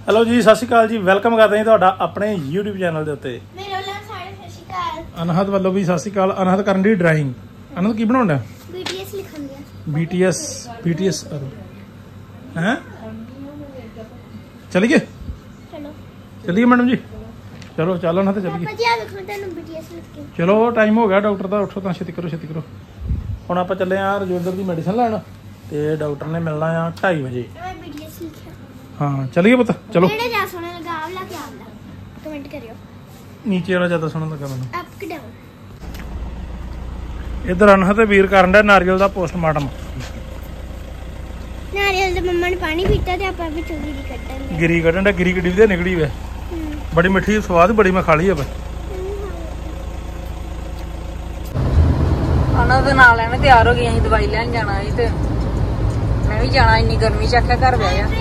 Hello जी सत श्री अकाल जी welcome करते हैं तुहाडा अपने यूट्यूब चैनल के उत्ते अनहद वालों भी सत श्री अकाल। अनहद करन दी ड्राइंग। अनहद की बनाउंदा बीटीएस लिखन दिया बीटीएस हैं चलिए चलिए मैडम जी चलो चलो ना तो चलिए चलो टाइम हो गया डॉक्टर का उठो तो छेती करो हुण आपां चले आ रजोंदर की मेडिसिन लैन ते डॉक्टर ने मिलना आ 2:30 बजे। हाँ चलिए पुत चलो नीचे वाला ज्यादा सोहना लगा मैनूं। इधर अनहद वीर करन डा नारियल दा पोस्टमार्टम। नारियल दे मम्मा ने पानी पीता ते आपा भी गिरी कड्डन दे गिरी कड्डन डा गिरी कड्डी दी निकली वे बड़ी मिठी स्वाद बड़ी मैं खा ली है। ਉਹਨਾਂ ਦੇ ਨਾਲ ਐਵੇਂ ਤਿਆਰ ਹੋ ਗਈ ਅਸੀਂ ਦਵਾਈ ਲੈਣ ਜਾਣਾ ਸੀ ਤੇ ਮੈਂ ਵੀ ਜਾਣਾ ਇੰਨੀ ਗਰਮੀ ਚ ਆਖਿਆ ਘਰ ਬਹਿ ਜਾ।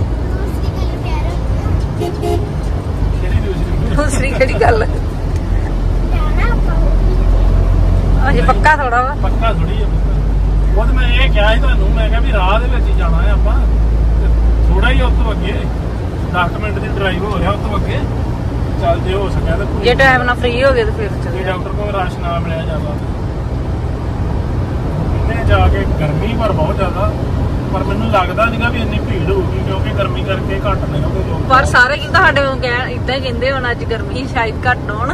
ਦੂਸਰੀ ਕਿਹੜੀ ਗੱਲ ਅਜੇ ਪੱਕਾ ਥੋੜਾ ਵਾ ਪੱਕਾ ਥੋੜੀ ਆ ਉਹ ਤੇ ਮੈਂ ਇਹ ਕਿਹਾ ਸੀ ਤੁਹਾਨੂੰ ਮੈਂ ਕਿਹਾ ਵੀ ਰਾਹ ਦੇ ਵਿੱਚ ਹੀ ਜਾਣਾ ਹੈ ਆਪਾਂ ਥੋੜਾ ਹੀ ਉਸ ਤੋਂ ਅੱਗੇ 10 ਮਿੰਟ ਦੀ ਡਰਾਈਵ ਹੋ ਰਿਹਾ ਉਸ ਤੋਂ ਅੱਗੇ ਚੱਲ ਜੇ ਹੋ ਸਕਿਆ ਤਾਂ ਜੇ ਟਾਈਮ ਨਾਲ ਫ੍ਰੀ ਹੋ ਗਏ ਤਾਂ ਫਿਰ ਚੱਲ ਡਾਕਟਰ ਕੋਲ ਰਸ਼ ਨਾ ਮਿਲਿਆ ਜਾਂਦਾ जाके गर्मी पर बहुत ज्यादा पर मैनू लगता नहीं भी इन्नी भीड़ होगी क्योंकि गर्मी करके घट ने लोग पर सारे की ਤੁਹਾਡੇ ਨੂੰ ਕਹਿ ਇਦਾਂ ਕਹਿੰਦੇ ਹੁਣ ਅੱਜ ਗਰਮੀ ਸ਼ਾਇਦ ਘੱਟ ਹੋਣ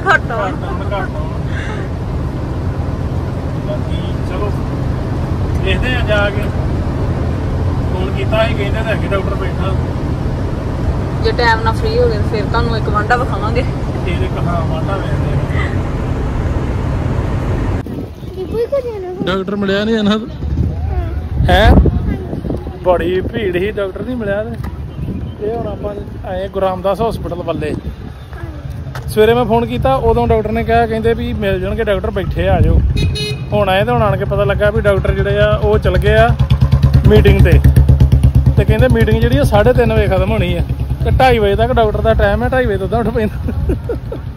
बाकी चलो देखते हैं जाके फोन किया ही कहते थे कि डॉक्टर बैठा ਜੇ ਟਾਈਮ ਨਾਲ ਫ੍ਰੀ ਹੋ ਗਏ ਫਿਰ ਤੁਹਾਨੂੰ ਇੱਕ ਵਾਂਡਾ ਵਿਖਾਵਾਂਗੇ ਫਿਰ ਇੱਕ ਹਾਂ ਵਾਂਡਾ ਵੇਖਦੇ डॉक्टर मिलिया नहीं अनहद है बड़ी भीड़ ही डॉक्टर नहीं मिलिया ये हुण आपां आए गुरु रामदास हॉस्पिटल वाले सवेरे मैं फोन किया उदों डॉक्टर ने कहा कहते भी मिल जाएंगे डॉक्टर बैठे आ जाओ हुण आए तो हुण आण के पता लगा भी डॉक्टर जिहड़े आ वो चल गए आ मीटिंग ते कहते मीटिंग जिहड़ी 3:30 बजे खत्म होनी है ते 2:30 बजे तक डॉक्टर का टाइम है 2:30 बजे तो उठ पैंदा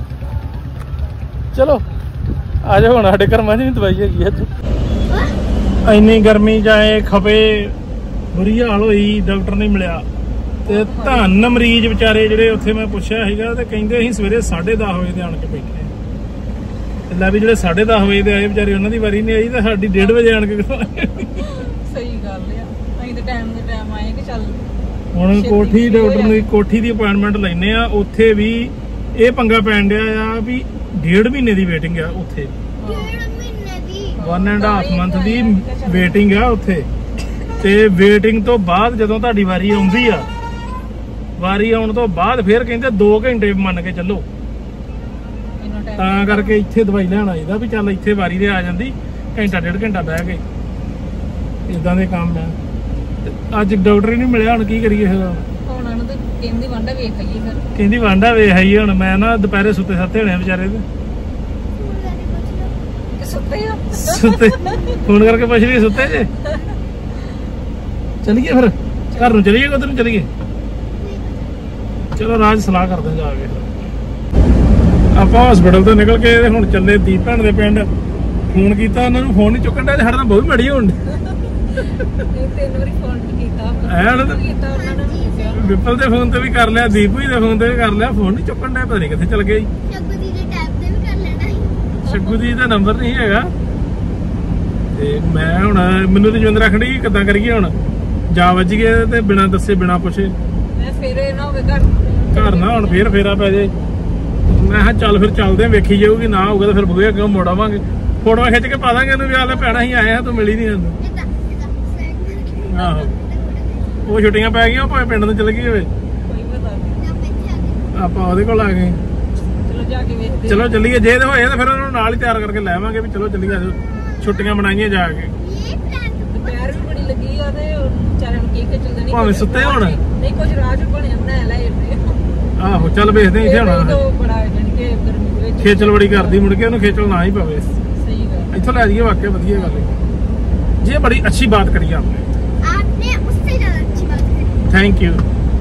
चलो आज हुण साडे घर में दवाई हैगी इन्नी गर्मी जाए खपे बुरी हाल हुई डॉक्टर नहीं मिलिया ते धन मरीज बेचारे जिहड़े उत्थे मैं पुछया सीगा ते कहिंदे असीं सवेरे 10:30 बजे ते आण के बैठे लै भी जिहड़े 10:30 बजे ते आए बेचारे उन्हां दी वारी नहीं आई ते साडी 1:30 बजे आण के सही गल है असीं ते टाइम दे टाइम आए कि चल हुण कोठी डॉक्टर ने कोठी दी अपॉइंटमेंट लैने आ उत्थे भी ਇਹ ਪੰਗਾ ਪੈਣ ਡਿਆ ਆ ਵੀ 1.5 ਮਹੀਨੇ ਦੀ ਵੇਟਿੰਗ ਆ ਉੱਥੇ 1.5 ਮੰਥ ਦੀ ਵੇਟਿੰਗ ਆ ਉੱਥੇ ਤੇ ਵੇਟਿੰਗ ਤੋਂ ਬਾਅਦ ਜਦੋਂ ਤੁਹਾਡੀ ਵਾਰੀ ਆਉਂਦੀ ਆ ਵਾਰੀ ਆਉਣ ਤੋਂ ਬਾਅਦ ਫਿਰ ਕਹਿੰਦੇ 2 ਘੰਟੇ ਮੰਨ ਕੇ ਚੱਲੋ ਤਾਂ ਕਰਕੇ ਇੱਥੇ ਦਵਾਈ ਲੈਣ ਆਈਦਾ ਵੀ ਚੱਲ ਇੱਥੇ ਵਾਰੀ ਦੇ ਆ ਜਾਂਦੀ ਘੰਟਾ 1.5 ਘੰਟਾ ਬਹਿ ਕੇ ਇਦਾਂ ਦੇ ਕੰਮ ਆ ਅੱਜ ਡਾਕਟਰ ਹੀ ਨਹੀਂ ਮਿਲਿਆ ਹੁਣ ਕੀ ਕਰੀਏ ਫਿਰ ਕਹਿੰਦੀ ਵਾਂਡਾ ਵੇਖ ਆਈਏ ਹੁਣ ਮੈਂ ਨਾ ਦੁਪਹਿਰੇ ਸੁੱਤੇ ਸੱਤੇ ਹੋਣੇ ਵਿਚਾਰੇ ਸੁੱਤੇ ਫੋਨ ਕਰਕੇ ਪੁੱਛ ਲਈ ਸੁੱਤੇ ਜੇ ਚਲੀਏ ਫਿਰ ਘਰ ਨੂੰ ਚਲੀਏ ਉਧਰ ਨੂੰ ਚਲੀਏ ਚਲੋ ਰਾਜ ਸਲਾਹ ਕਰਦੇ ਜਾ ਕੇ ਆਪਾਂ ਹਸਪੀਟਲ ਤੋਂ ਨਿਕਲ ਕੇ ਹੁਣ ਚੱਲੇ ਦੀਪ ਭੈਣ ਦੇ ਪਿੰਡ ਫੋਨ ਕੀਤਾ ਉਹਨਾਂ ਨੂੰ ਫੋਨ ਨਹੀਂ ਚੁੱਕਣ ਡਿਆ ਸਾਡੇ ਨਾਲ ਬਹੁਤ ਮੜੀ ਹੋਣ 3 ਵਾਰੀ ਫੋਨ ਕੀਤਾ विपल के फोन से भी कर लिया दीपू के फोन से भी कर लिया फोन नहीं चुकन डे पता नहीं कितने चल गए शग्गू दी का नंबर नहीं है मैं हुण मैनू तो जोंद रखनी किदां करिए हुण जा वज गए ते बिना दसे बिना पुछे घर ना हुण फिर फेरा पै जाए मैं चल फिर चलते वेखी जाऊगी ना होगा तो फिर बूहे अगे मुड़ आवांगे फोटो खिच के पा देंगे भी आले भैणा ही आए हैं तू मिली नहीं सानूं आहो ਉਹ ਛੁੱਟੀਆਂ ਪੈ ਗਈਆਂ ਭਾਵੇਂ ਪਿੰਡ ਨੂੰ ਚਲ ਗਈ ਹੋਵੇ ਆਪਾਂ ਉਹਦੇ ਕੋਲ ਆ ਗਏ ਚਲੋ ਚੱਲੀਏ ਜੇ ਤੇ ਹੋਏ ਤਾਂ ਫਿਰ ਉਹਨੂੰ ਨਾਲ ਹੀ ਤਿਆਰ ਕਰਕੇ ਲੈ ਆਵਾਂਗੇ ਵੀ ਚਲੋ ਚੱਲੀਏ ਛੁੱਟੀਆਂ ਬਣਾਈਆਂ ਜਾ ਕੇ ਦੁਪਹਿਰ ਵੀ ਬੜੀ ਲੱਗੀ ਆ ਤੇ ਵਿਚਾਰਿਆਂ ਨੂੰ ਕੀ ਖਿਚਲਦੇ ਨਹੀਂ ਭਾਵੇਂ ਸੁੱਤੇ ਹੋਣ ਨਹੀਂ ਕੁਝ ਰਾਜ ਬਣਿਆ ਬਣਾਇਆ ਲੈ ਆਹੋ ਚੱਲ ਵੇਖਦੇ ਇੱਥੇ ਹੋਣਾ ਬੜਾ ਜਾਨੀ ਕਿ ਗਰਮੀ ਦੇ ਵਿੱਚ ਖੇਚਲ ਬੜੀ ਕਰਦੀ ਮੁੜ ਕੇ ਉਹਨੂੰ ਖੇਚਲ ਨਾ ਹੀ ਪਵੇ ਸਹੀ ਗੱਲ ਇੱਥੋਂ ਲੈ ਜਾਈਏ ਵਾਕਿਆ ਵਧੀਆ ਗੱਲ ਹੈ ਜੀ ਬੜੀ ਅੱਛੀ ਬਾਤ ਕਰੀ आपने थैंक यू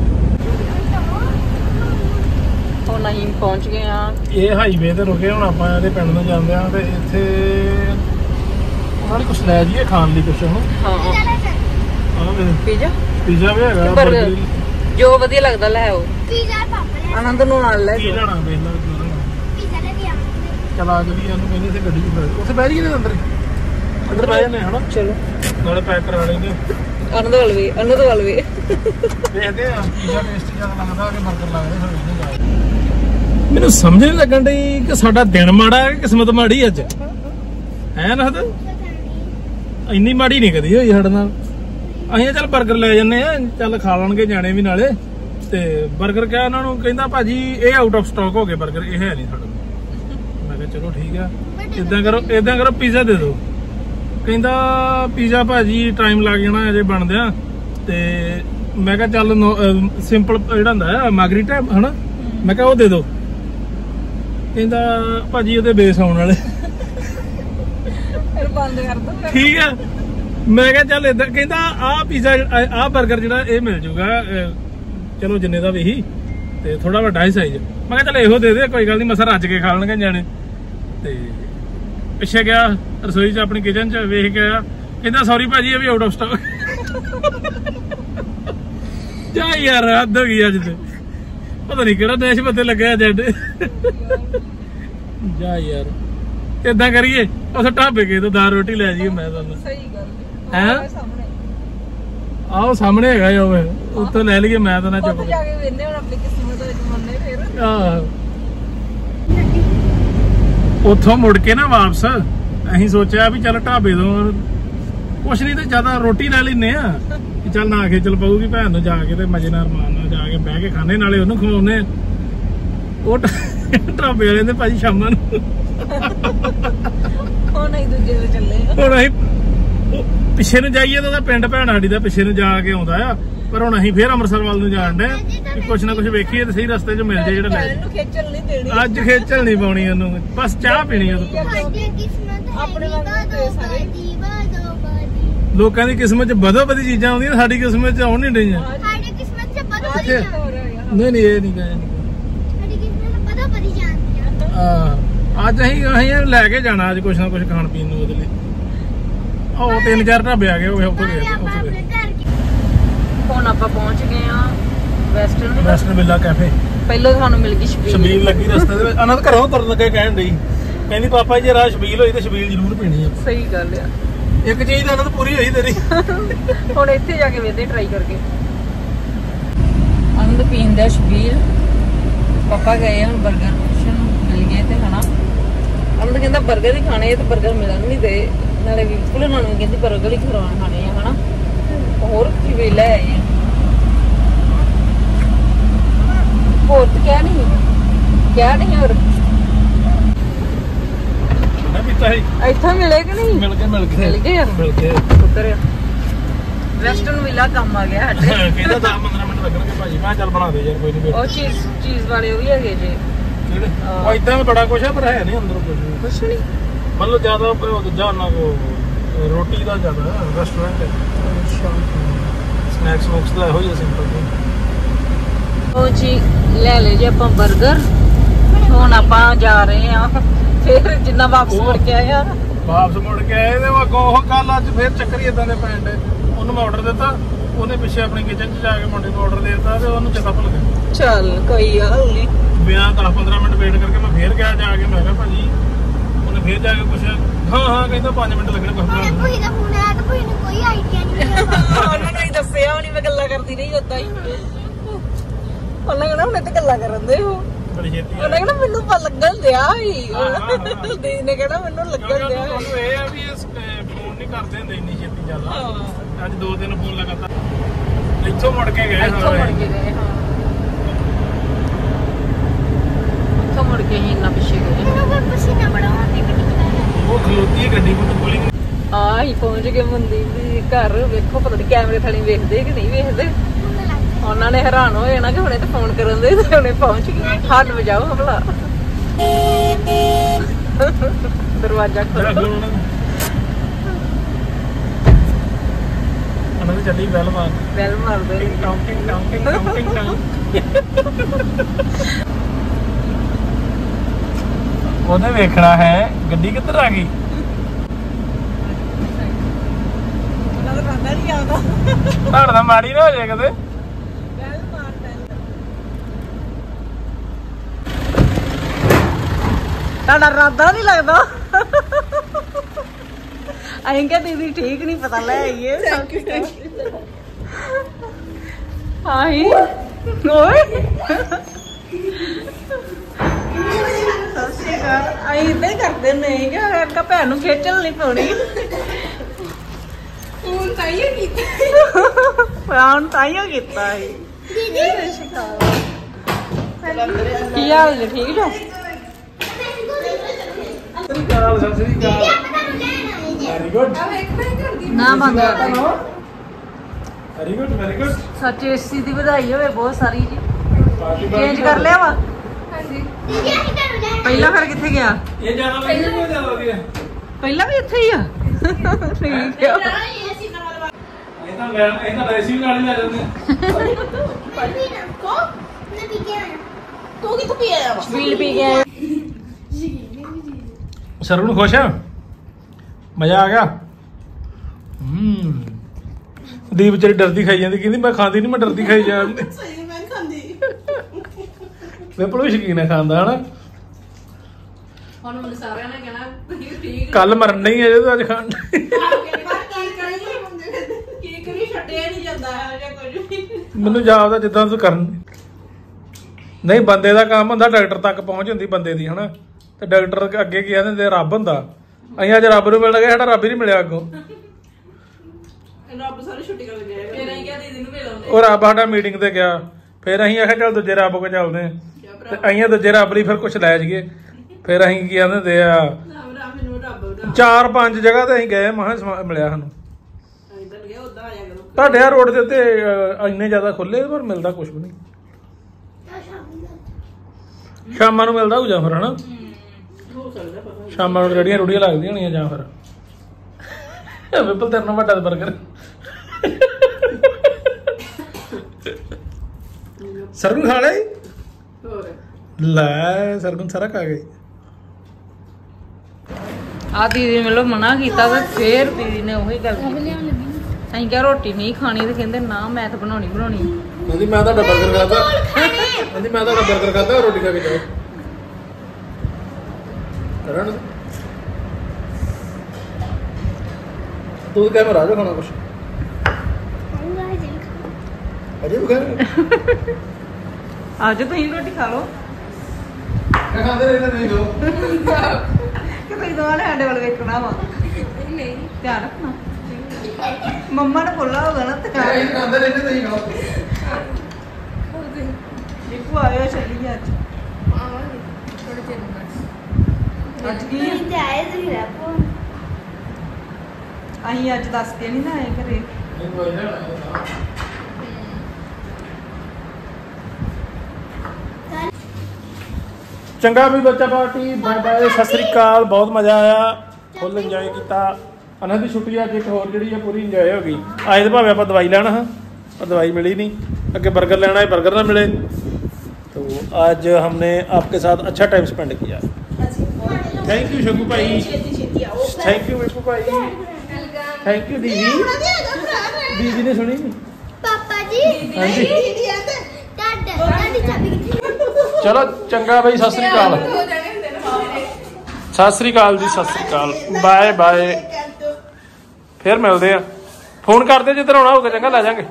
ਹੁਣ ਅਸੀਂ ਪਹੁੰਚ ਗਏ ਆ ਇਹ ਹਾਈਵੇ ਤੇ ਰੁਕੇ ਹੁਣ ਆਪਾਂ ਇਹਦੇ ਪਿੰਡ ਨੂੰ ਜਾਂਦੇ ਆ ਤੇ ਇੱਥੇ ਉਹਨਾਂ ਨੇ ਕੁਝ ਲੈ ਜਾਈਏ ਖਾਣ ਲਈ ਕੁਝ ਹੁਣ ਹਾਂ ਪੀਜ਼ਾ ਪੀਜ਼ਾ ਵੀ ਹੈਗਾ ਜੋ ਵਧੀਆ ਲੱਗਦਾ ਲੈ ਆਓ। ਪੀਜ਼ਾ ਪਾਪਾ ਆਨੰਦ ਨੂੰ ਨਾਲ ਲੈ ਕੀ ਜਾਓ। ਲੈਣਾ ਵੇਖ ਲਾ ਪੀਜ਼ਾ ਲੈ ਕੇ ਆਵਾਂਗੇ। ਚਲ ਆ ਜਦੀ ਉਹਨੂੰ ਕਹਿੰਦੇ ਸੀ ਗੱਡੀ 'ਚ ਬੈਠ ਉੱਥੇ ਬਹਿ ਜਾਈਏ ਅੰਦਰ ਅੰਦਰ ਬਹਿ ਜਾਂਦੇ ਹਨਾ ਚਲੋ ਨਾਲੇ ਪੈਕ ਕਰਾ ਲੈਂਦੇ ਆਨੰਦ ਵੱਲ ਵੀ ਦੇਖਦੇ ਆ ਪੀਜ਼ਾ ਟੇਸਟੀ ਜਿਆਦਾ ਲੱਗਦਾ ਕਿ 버ਗਰ ਲੱਗਦਾ ਸਾਨੂੰ ਮੈਨੂੰ ਸਮਝ ਨਹੀਂ ਲੱਗਣ ਡਈ ਕਿ ਸਾਡਾ ਦਿਨ ਮਾੜਾ ਹੈ ਕਿ ਕਿਸਮਤ ਮਾੜੀ ਅੱਜ ਹੈ ਨਾ ਇੰਨੀ ਮਾੜੀ ਨਹੀਂ ਕਦੀ ਹੋਈ ਸਾਡੇ ਨਾਲ ਅਸੀਂ ਚੱਲ 버ਗਰ ਲੈ ਜੰਨੇ ਆ ਚੱਲ ਖਾ ਲੈਣਗੇ ਜਾਣੇ ਵੀ ਨਾਲੇ ਤੇ 버ਗਰ ਕਿਹਾ ਉਹਨਾਂ ਨੂੰ ਕਹਿੰਦਾ ਭਾਜੀ ਇਹ ਆਊਟ ਆਫ ਸਟਾਕ ਹੋ ਗਏ 버ਗਰ ਇਹ ਹੈ ਨਹੀਂ ਸਾਡੇ ਕੋਲ ਮੈਂ ਕਿਹਾ ਚਲੋ ਠੀਕ ਆ ਇਦਾਂ ਕਰੋ ਪੀਜ਼ਾ ਦੇ ਦਿਓ ਕਹਿੰਦਾ ਪੀਜ਼ਾ ਭਾਜੀ ਟਾਈਮ ਲੱਗ ਜਾਣਾ ਅਜੇ ਬਣਦਿਆਂ ਤੇ ਮੈਂ ਕਿਹਾ ਚੱਲ ਸਿੰਪਲ ਜਿਹੜਾ ਹੁੰਦਾ ਮਾਰਗਰੀਟਾ ਹਨਾ ਮੈਂ ਕਿਹਾ ਉਹ ਦੇ ਦਿਓ ਕਹਿੰਦਾ ਭਾਜੀ ਉਹਦੇ ਬੇਸ ਆਉਣ ਵਾਲੇ ਫਿਰ ਬੰਦ ਕਰ ਦੋ ਠੀਕ ਆ ਮੈਂ ਕਿਹਾ ਚੱਲ ਇਦਾਂ ਕਹਿੰਦਾ ਆਹ ਪੀਜ਼ਾ ਆਹ 버ਗਰ ਜਿਹੜਾ ਇਹ ਮਿਲ ਜੂਗਾ ਚਲੋ ਜਿੰਨੇ ਦਾ ਵੀ ਤੇ ਥੋੜਾ ਵੱਡਾ ਹੀ ਸਾਈਜ਼ ਮੈਂ ਕਿਹਾ ਚੱਲ ਇਹੋ ਦੇ ਦੇ ਕੋਈ ਗੱਲ ਨਹੀਂ ਮਸਾ ਰੱਜ ਕੇ ਖਾ ਲੈਣਗੇ ਜਾਣੇ ਤੇ ਪਿੱਛੇ ਗਿਆ ਰਸੋਈ 'ਚ ਆਪਣੀ ਕਿਚਨ 'ਚ ਵੇਖ ਕੇ ਆਇਆ ਕਹਿੰਦਾ ਸੌਰੀ ਭਾਜੀ ਇਹ ਵੀ ਆਊਟ ਆਫ ਸਟਾਕ ਜਾ ਯਾਰ ਹੱਦ ਹੋ ਗਈ ਅੱਜ ਤੇ ਪਤਾ ਨਹੀਂ ਕਿਹੜਾ ਦੇਸ਼ ਪੱਤੇ ਲੱਗਿਆ ਜੱਡ ਜਾ ਯਾਰ ਏਦਾਂ ਕਰੀਏ ਉਸ ਢਾਬੇ ਕੇ ਤੋਂ ਦਾਲ ਰੋਟੀ ਲੈ ਜਾਈਏ ਮੈਂ ਤੁਹਾਨੂੰ ਸਹੀ ਗੱਲ ਹੈ ਆਓ ਸਾਹਮਣੇ ਹੈਗਾ ਜੋ ਉੱਥੋਂ ਲੈ ਲਈਏ ਮੈਂ ਤਾਂ ਨਾ ਚੁੱਪ ਜਾ ਕੇ ਵੇਖਦੇ ਹੁਣ ਆਪਣੀ ਕਿਸਮਤ ਵਿੱਚ ਮੰਨੇ ਫਿਰ ਆਹ ਉੱਥੋਂ ਮੁੜ ਕੇ ਨਾ ਵਾਪਸ ਅਸੀਂ ਸੋਚਿਆ ਵੀ ਚੱਲ ਢਾਬੇ ਤੋਂ ਕੁਛ ਨਹੀਂ ਤੇ ਜ਼ਿਆਦਾ ਰੋਟੀ ਲੈ ਲੈਨੇ ਆ ਚੱਲ ਨਾ ਖੇਚਲ ਪਊਗੀ ਭੈਣ ਨੂੰ ਜਾ ਕੇ ਤੇ ਮਜ਼ੇ ਨਾਲ ਰਮਾਨ ਨਾਲ ਜਾ ਕੇ ਬਹਿ ਕੇ ਖਾਣੇ ਨਾਲੇ ਉਹਨੂੰ ਖਵਾਉਨੇ ਉਹ ਢਾਬੇ ਵਾਲੇ ਨੇ ਭਾਜੀ ਸ਼ਾਮਾਂ ਨੂੰ ਉਹ ਨਹੀਂ ਦੂਜੇ ਦੇ ਚੱਲੇ ਹੁਣ ਅਸੀਂ ਪਿੱਛੇ ਨੂੰ ਜਾਈਏ ਤਾਂ ਉਹਦਾ ਪਿੰਡ ਭੈਣ ਸਾਡੀ ਦਾ ਪਿੱਛੇ ਨੂੰ ਜਾ ਕੇ ਆਉਂਦਾ ਆ ਪਰ ਹੁਣ ਅਸੀਂ ਫੇਰ ਅੰਮ੍ਰਿਤਸਰ ਵੱਲ ਨੂੰ ਜਾਣ ਡੇ ਕਿ ਕੁਛ ਨਾ ਕੁਛ ਵੇਖੀਏ ਤੇ ਸਹੀ ਰਸਤੇ 'ਚ ਮਿਲ ਜਾਏ ਜਿਹੜਾ ਲੈ ਇਹਨੂੰ ਖੇਚਲ ਨਹੀਂ ਦੇਣੀ ਅੱਜ ਖੇਚਲ ਨਹੀਂ ਪਾਉਣੀ ਉਹਨੂੰ ਬਸ ਚਾਹ ਪੀਣੀ ਉਹਦੇ ਤੋਂ ਸਾਡੀ ਕਿਸਮਤ ਆਪਣੇ ਵਾਂਗੂ ਸਾਰੇ ਲੋਕਾਂ ਦੀ ਕਿਸਮਤ 'ਚ ਬਦੋ ਬਦੀ ਚੀਜ਼ਾਂ ਆਉਂਦੀਆਂ ਸਾਡੀ ਕਿਸਮਤ 'ਚ ਆਉਣ ਨਹੀਂ ਡਈਆਂ ਸਾਡੀ ਕਿਸਮਤ 'ਚ ਬਦੋ ਬਦੀ ਨਹੀਂ ਇਹ ਨਹੀਂ ਕਹੇ ਸਾਡੀ ਕਿਸਮਤ ਬਦੋ ਬਦੀ ਜਾਂਦੀ ਆ ਅੱਜ ਅਸੀਂ ਲੈ ਕੇ ਜਾਣਾ ਅੱਜ ਕੁਛ ਨਾ ਕੁਛ ਖਾਣ ਪੀਣ ਨੂੰ ਉਹਦੇ ਲਈ ਉਹ 3-4 ਢਾਬੇ ਆ ਗਏ ਉਹ ਉੱਥੇ ਗਏ ਹੁਣ ਆਪਾਂ ਪਹੁੰਚ ਗਏ ਆ ਵੈਸਟਰਨ ਵਿਲਾ ਕੈਫੇ ਪਹਿਲਾਂ ਸਾਨੂੰ ਮਿਲ ਗਈ ਸ਼ਬੀਲ ਲੱਗੀ ਰਸਤੇ ਦੇ ਵਿੱਚ ਅਨੰਦ ਘਰੋਂ ਤੁਰਨ ਲੱਗੇ ਕਹਿਣ ਡਈ ਕਹਿੰਦੀ ਪਾਪਾ ਜੀ ਰਾਹ ਸ਼ਬੀਲ ਹੋਈ ਤੇ ਸ਼ਬੀਲ ਜ਼ਰੂਰ ਪੀਣੀ ਆ ਸਹੀ ਗੱਲ ਆ ਇੱਕ ਚੀਜ਼ ਦਾ ਅਨੰਦ ਪੂਰੀ ਹੋਈ ਤੇਰੀ ਹੁਣ ਇੱਥੇ ਜਾ ਕੇ ਵੇਖਦੇ ਟਰਾਈ ਕਰਕੇ ਆਨੰਦ ਪੀਣ ਦਾ ਸ਼ਬੀਲ ਪਾਪਾ ਗਏ ਹੁਣ 버ਗਰ ਮਿਲ ਗਏ ਤੇ ਖਾਣਾ ਆਨੰਦ ਕਹਿੰਦਾ 버ਗਰ ਹੀ ਖਾਣੇ ਤੇ 버ਗਰ ਮਿਲਣ ਨਹੀਂ ਦੇ ਨਾਲੇ ਵੀ ਬਿਲਕੁਲ ਉਹਨਾਂ ਨੂੰ ਕਹਿੰਦੀ 버ਗਰ ਹੀ ਖਾਣੇ ਆ ਹਨਾ ਹੋਰ ਕੀ ਲੈ ਆਏ ਆ ਹੋਰ ਤਾਂ ਕਿਆ ਨਹੀਂ ਹੋਰ ਮੈਂ ਪੀਤਾ ਹੈ ਇੱਥੋਂ ਮਿਲੇ ਕਿ ਨਹੀਂ ਮਿਲ ਗਏ ਉੱਤਰ ਵੈਸਟਰਨ ਵਿਲਾ ਕੰਮ ਆ ਗਿਆ ਸਾਡੇ ਕਹਿੰਦਾ 10-15 ਮਿੰਟ ਲੱਗਣਗੇ ਭਾਜੀ ਮੈਂ ਚੱਲ ਬਣਾ ਦੇ ਯਾਰ ਕੋਈ ਨਹੀਂ ਉਹ ਚੀਜ਼ ਵਾਲੇ ਉਹ ਵੀ ਹੈਗੇ ਜੇ ਕਿਹੜੇ ਉਹ ਇਦਾਂ ਬੜਾ ਕੁਛ ਹੈ ਪਰ ਹੈ ਨਹੀਂ ਅੰਦਰ ਕੁਛ ਨਹੀਂ ਮਤਲਬ ਜ਼ਿਆਦਾ ਦੂਜਾ ਉਹਨਾਂ ਕੋ ਰੋਟੀ ਦਾ ਜ਼ਿਆਦਾ ਰੈਸਟੋਰੈਂਟ ਹੈ ਸਨੈਕਸ ਬਾਕਸ ਦਾ ਇਹੋ ਜਿਹਾ ਸਿੰਪਲ ਉਹ ਜੀ ਲੈ ਲੈ ਜੀ ਆਪਾਂ 버ਗਰ ਹੁਣ ਆਪਾਂ ਜਾ ਰਹੇ ਆ ਫਿਰ ਜਿੰਨਾ ਵਾਪਸ ਮੁੜ ਕੇ ਆਏ ਆ ਵਾਪਸ ਮੁੜ ਕੇ ਆਏ ਤੇ ਅੱਗੋਂ ਉਹ ਗੱਲ ਅੱਜ ਫਿਰ ਚੱਕਰ ਹੀ ਇਦਾਂ ਦੇ ਪੈਣ ਡੇ ਉਹਨੂੰ ਮੈਂ ਆਰਡਰ ਦਿੱਤਾ ਉਹਨੇ ਪਿੱਛੇ ਆਪਣੀ ਕਿਚਨ 'ਚ ਜਾ ਕੇ ਮੁੰਡੇ ਨੂੰ ਆਰਡਰ ਦੇ ਦਿੱਤਾ ਤੇ ਉਹਨੂੰ ਚੇਤਾ ਭੁੱਲ ਗਿਆ ਚੱਲ ਕੋਈ ਗੱਲ ਨਹੀਂ ਬਿਨਾਂ 10-15 ਮਿੰਟ ਵੇਟ ਕਰਕੇ ਮੈਂ ਫੇਰ ਗਿਆ ਜਾ ਕੇ ਮੈਂ ਕਿਹਾ ਭਾਜੀ ਉਹਨੇ ਫੇਰ ਜਾ ਕੇ ਪੁੱਛਿਆ ਹਾਂ ਕਹਿੰਦਾ 5 ਮਿੰਟ ਲੱਗਣੇ ਕੁਝ ਕੋਈ ਦਾ ਫੋਨ ਆਇਆ ਤਾਂ ਕੋਈ ਨੂੰ ਕੋਈ ਆਈਡੀਆ ਨਹੀਂ ਉਹਨਾਂ ਨੇ ਦੱਸਿਆ ਨਹੀਂ ਮੈਂ ਗੱਲਾਂ ਕਰਦੀ ਰਹੀ ਉਦਾਂ ਹੀ ਉਹਨਾਂ ਕਹਿੰਦਾ ਹੁਣ ਇੱਥੇ ਗੱਲਾਂ ਕਰਨ ਦੇ ਹੋ ਬੜੀ ਛੇਤੀ ਉਹਨਾਂ ਕਹਿੰਦਾ ਮੈਨੂੰ ਲੱਗਣ ਦਿਆ ਹੀ ਦੀ ਨੇ ਕਹਿੰਦਾ ਮੈਨੂੰ ਲੱਗਣ ਦਿਆ ਉਹਨੂੰ ਇਹ ਆ ਵੀ ਇਹ ਫੋਨ ਨਹੀਂ ਕਰਦੇ ਹੁੰਦੇ ਇੰਨੀ ਛੇਤੀ ਜ਼ਿਆਦਾ ਅੱਜ 2-3 ਫੋਨ ਲਗਾਤਾਰ ਇੱਥੋਂ ਮੁੜ ਕੇ ਗਏ ਇੱਥੋਂ ਮੁੜ ਕੇ ਗਏ ਹਾਂ ਇੱਥੋਂ ਮੁੜ ਕੇ ਹੀ ਇੰਨਾ ਪਿੱਛੇ ਗਏ ਇਹਨੂੰ ਕੋਈ ਪਸੀਨਾ ਬੜਾ ਆਉਂਦੀ ਉਹ ਖਲੋਤੀ ਹੈ ਗੱਡੀ ਕੋਲ ਪੁਲਿੰਗ ਆ ਹੀ ਪਹੁੰਚ ਗਏ ਮਨਦੀਪ ਦੀ ਘਰ ਵੇਖੋ ਪਤਾ ਨਹੀਂ ਕੈਮਰੇ ਥਾਲੀ ਵੇਖਦੇ ਕਿ ਨਹੀਂ ਵੇਖਦੇ ਉਹਨਾਂ ਨੇ ਹੈਰਾਨ ਹੋਏ ਨਾ ਕਿ ਹੁਣੇ ਤਾਂ ਫੋਨ ਕਰਨ ਦੇ ਤੇ ਹੁਣੇ ਪਹੁੰਚ ਗਏ ਹੱਥ ਵਜਾਓ ਭਲਾ ਦਰਵਾਜ਼ਾ ਖੋਲੋ ਉਹਨਾਂ ਨੇ ਚੱਲੀ ਬੈਲ ਮਾਰਦੇ ਉਹਨੇ ਵੇਖਣਾ ਹੈ ਗੱਡੀ ਕਿੱਧਰ ਆ ਗਈ ਉਹਨਾਂ ਦਾ ਰਾਦਾ ਨਹੀਂ ਆਉਂਦਾ ਤੁਹਾਡਾ ਮਾੜੀ ਨਾ ਹੋ ਜਾਏ ਕਦੇ ਬੈਲ ਮਾਰ ਸਾਡਾ ਰਾਦਾ ਨਹੀਂ ਲੱਗਦਾ ਅਸੀਂ ਕਿਹਾ ਦੀਦੀ ਠੀਕ ਨਹੀਂ ਪਤਾ ਲੈ ਆਈਏ ਆਹੀ ਓਏ ਅਸੀਂ ਇਦਾਂ ਹੀ ਕਰਦੇ ਨਹੀਂ ਕਿ ਭੈਣ ਨੂੰ ਖੇਚਲ ਨਹੀਂ ਪਾਉਣੀ ਹੁਣ ਤਾਈਓ ਕੀਤਾ ਸੀ ਕੀ ਹਾਲ ਜੀ ਠੀਕ ਹੋ ਸਤਿ ਸ੍ਰੀ ਅਕਾਲ ਵੈਰੀ ਗੁੱਡ ਨਾ ਬੰਦ ਕਰ ਵੈਰੀ ਗੁੱਡ ਸੱਚ ਏਸੀ ਦੀ ਵਧਾਈ ਹੋਵੇ ਬਹੁਤ ਸਾਰੀ ਜੀ ਚੇਂਜ ਕਰ ਲਿਆ ਵਾ ਪਹਿਲਾਂ ਫਿਰ ਕਿੱਥੇ ਗਿਆ ਇਹ ਜ਼ਿਆਦਾ ਵਧੀਆ ਨਹੀਂ ਜ਼ਿਆਦਾ ਵਧੀਆ ਪਹਿਲਾਂ ਵੀ ਇੱਥੇ ਹੀ ਆ ਠੀਕ ਆ ਇਹ ਤਾਂ ਰੈਸੀ ਨਾਲ ਹੀ ਲੈ ਜਾਂਦੇ ਤੂੰ ਕਿੱਥੋਂ ਪੀ ਆਇਆ ਵਾ ਵੀਲ ਪੀ ਗਿਆ ਸਰਗੁਣ ਨੂੰ ਖੁਸ਼ ਆ ਮਜ਼ਾ ਆ ਗਿਆ ਦੀਪ ਵਿਚਾਰੀ ਡਰਦੀ ਖਾਈ ਜਾਂਦੀ ਕਹਿੰਦੀ ਮੈਂ ਖਾਂਦੀ ਨਹੀਂ ਮੈਂ ਡਰਦੀ ਖਾਈ ਜਾਂਦੀ ਸਹੀ ਮੈਂ ਖਾਂਦੀ ਵਿਪਲ ਵੀ ਸ਼ੌਕੀਨ ਹੈ ਖਾਂਦਾ ਹਨਾ ਹੁਣ ਮੈਨੂੰ ਸਾਰਿਆਂ ਨੇ ਕਹਿਣਾ ਤੁਸੀਂ ਠੀਕ ਕੱਲ ਮਰਨ ਨਹੀਂ ਹੈ ਜੇ ਅੱਜ ਖਾਣ ਕੀ ਕਰੀ ਛੱਡਿਆ ਨਹੀਂ ਜਾਂਦਾ ਜਾਂ ਕੁਝ ਵੀ ਮੈਨੂੰ ਜਾਪਦਾ ਜਿੱਦਾਂ ਤੂੰ ਕਰਨ ਨਹੀਂ ਬੰਦੇ ਦਾ ਕੰਮ ਹੁੰਦਾ ਡਾਕਟਰ ਤੱਕ ਪਹੁੰਚ ਹੁੰਦੀ ਬੰਦੇ ਦੀ ਹਨਾ ਤੇ ਡਾਕਟਰ ਅੱਗੇ ਕੀ ਕਹਿੰਦੇ ਰੱਬ ਹੁੰਦਾ ਅਸੀਂ ਅੱਜ ਰੱਬ ਨੂੰ ਮਿਲਣ ਗਏ ਸਾਡਾ ਰੱਬ ਹੀ ਨਹੀਂ ਮਿਲਿਆ ਅੱਗੋਂ ਰੱਬ ਸਾਰੇ ਛੁੱਟੀ ਕਰ ਗਏ ਫਿਰ ਅਸੀਂ ਕਿਹਾ ਦੀਦੀ ਨੂੰ ਮਿਲ ਆਉਂਦੇ ਉਹ ਰੱਬ ਸਾਡਾ ਮੀਟਿੰਗ ਤੇ ਗਿਆ ਫਿਰ ਅਸੀਂ ਆਖਿਆ ਚੱਲ ਦੂਜੇ ਰੱਬ ਕੋਲ ਚੱਲਦੇ ਆ ਤੇ ਅਸੀਂ ਦੂਜੇ ਰੱਬ ਲਈ ਫਿਰ ਕੁਝ ਲੈ ਜਾਈਏ ਫਿਰ ਅਸੀਂ ਕੀ ਕਹਿੰਦੇ ਆ 4-5 ਜਗ੍ਹਾ ਤੇ ਅਸੀਂ ਗਏ ਮਹਾਂ ਮਿਲਿਆ ਸਾਨੂੰ ਤੁਹਾਡੇ ਆ ਰੋਡ ਦੇ ਉੱਤੇ ਇੰਨੇ ਜ਼ਿਆਦਾ ਖੁੱਲੇ ਪਰ ਮਿਲਦਾ ਕੁਝ ਵੀ ਨਹੀਂ ਸ਼ਾਮਾਂ ਨੂੰ ਮਿਲਦਾ ਹੋ ਜਾਂ ਫਿਰ ਹਨਾ ਸ਼ਾਮਾਂ ਨੂੰ ਰੇੜੀਆਂ ਰੂੜੀਆਂ ਲੱਗਦੀਆਂ ਹੋਣੀਆਂ ਜਾਂ ਫਿਰ ਵਿਪਲ ਤੇਰੇ ਨਾਲ ਵੱਡਾ ਬਰਗਰ ਸਰਗੁਣ ਖਾ ਲਈ ਲੈ ਸਰਗੁਣ ਸਾਰਾ ਖਾ ਗਈ ਆ ਦੀਦੀ ਨੇ ਮੈਨੂੰ ਮਨਾ ਕੀਤਾ ਤੇ ਫੇਰ ਦੀਦੀ ਨੇ ਉਹੀ ਗੱਲ ਕੀਤੀ ਅਸੀਂ ਕਿਹਾ ਰੋਟੀ ਨਹੀਂ ਖਾਣੀ ਤੇ ਕਹਿੰਦੇ ਨਾ ਮੈਂ ਤਾਂ ਬਣਾਉਣੀ ਕਹਿੰਦੀ ਮੈਂ ਤੁਹਾਡਾ ਬਰਗਰ ਖਾਦਾ ਕਹਿੰਦੀ ਮੈਂ ਤੁਹਾਡਾ ਬਰਗਰ ਖਾਦਾ ਰੋਟੀ ਖਾ ਕੇ ਜਾਓ ਕਰਨ ਤੂੰ ਕਹਿ ਮੈਂ ਰਾਜਾ ਖਾਣਾ ਕੁਛ ਅਜੇ ਵੀ ਖਾਣਾ ਅੱਜ ਤੁਸੀਂ ਰੋਟੀ ਖਾ ਲਓ ਖਾਂਦੇ ਰਹਿੰਦੇ ਨਹੀਂ ਲੋ ਕਿ ਤੁਸੀਂ ਦੋਵਾਂ ਨੇ ਸਾਡੇ ਵੱਲ ਵੇਖਣਾ ਵਾ ਨਹੀਂ ਧਿਆਨ ਰੱਖਣਾ ਮੰਮਾ ਨੇ ਬੋਲਾ ਹੋਗਾ ਨਾ ਤੇ ਖਾਂਦੇ ਰਹਿੰਦੇ ਨਹੀਂ ਲੋ ਦੇਖੋ ਆਇਆ ਚੱਲੀ ਅੱਜ ਅੱਜ ਕੀ ਆ? ਤੇ ਆਏ ਸੀ ਰੱਬੋ ਅਸੀਂ ਅੱਜ ਦੱਸ ਕੇ ਨਹੀਂ ਨਾ ਆਏ ਘਰੇ ਚੰਗਾ ਵੀ ਬੱਚਾ party bye bye Sat Sri ਅਕਾਲ ਬਹੁਤ ਮਜ਼ਾ ਆਇਆ ਫੁੱਲ ਇੰਜੋਏ ਕੀਤਾ ਅਨੰਦ ਦੀ ਛੁੱਟੀ ਅੱਜ ਇੱਕ ਹੋਰ ਜਿਹੜੀ ਆ ਪੂਰੀ ਇੰਜੋਏ ਹੋ ਗਈ ਆਏ ਤੇ ਭਾਵੇਂ ਆਪਾਂ ਦਵਾਈ ਲੈਣਾ ਹਾਂ ਪਰ दवाई मिली नहीं अगे बर्गर लेना है बर्गर ना मिले तो आज हमने आपके साथ अच्छा टाइम स्पेंड किया थैंक यू शगू भाई थैंक यू विपू भाई थैंक यू दीदी दीदी ने सुनी पापा जी हाँ जी चलो चंगा भाई सत श्री अकाल सत श्री अकाल जी सत श्री अकाल बाय बाय फिर मिलते हैं फोन कर दे जिधर आना होगा चंगा लै जाएंगे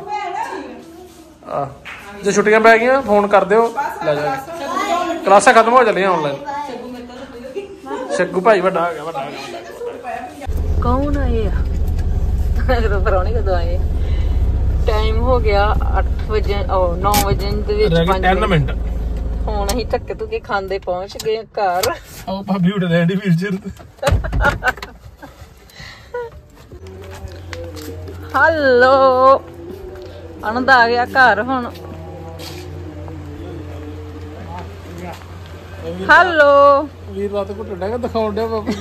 जो छुट्टियां पै गई फोन कर दो लै जाएंगे क्लासा खत्म हो चलिया ऑनलाइन शग्गू भाई बड़ा आ गया कौन आए ਜਦੋਂ ਪਰੌਣੇ ਕਦੋਂ ਆਏ ਟਾਈਮ ਹੋ ਗਿਆ 8 ਵਜੇ 9 ਵਜੇ ਦੇ ਵਿੱਚ 10 ਮਿੰਟ ਹੁਣ ਅਸੀਂ ਧੱਕੇ ਧੁੱਕੇ ਖਾਂਦੇ ਪਹੁੰਚ ਗਏ ਘਰ ਉਹ ਭਾਬੀ ਉੱਠ ਲੈਂਦੀ ਵੀਰ ਜੀ ਹੈਲੋ ਆਨੰਦ ਆ ਗਿਆ ਘਰ ਹੁਣ ਹੈਲੋ ਵੀਰ ਰਾਤ ਕੋ ਟੱਡਾ ਦਿਖਾਉਣ ਡਿਆ ਬਾਬਾ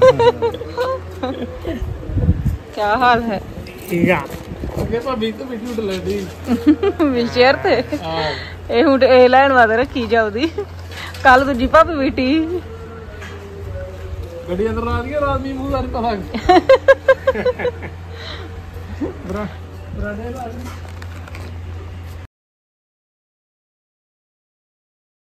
क्या हाल है ठीक है ਅੱਗੇ ਭਾਬੀ ਤਾਂ ਵੀਡੀਓ ਉੱਡ ਲੈਂਦੀ ਵਿਸ਼ੇਰ ਤੇ ਇਹ ਹੁਣ ਇਹ ਲੈਣ ਵਾਸਤੇ ਰੱਖੀ ਜਾਉਦੀ ਕੱਲ ਦੂਜੀ ਭਾਬੀ ਬੀਟੀ ਗੱਡੀ ਅੰਦਰ ਲਾ ਦਈਏ ਰਾਤ ਵੀ ਮੂੰਹ ਦਾ ਨਹੀਂ ਪਤਾ ਬਰਾ ਬਰਾ ਦੇ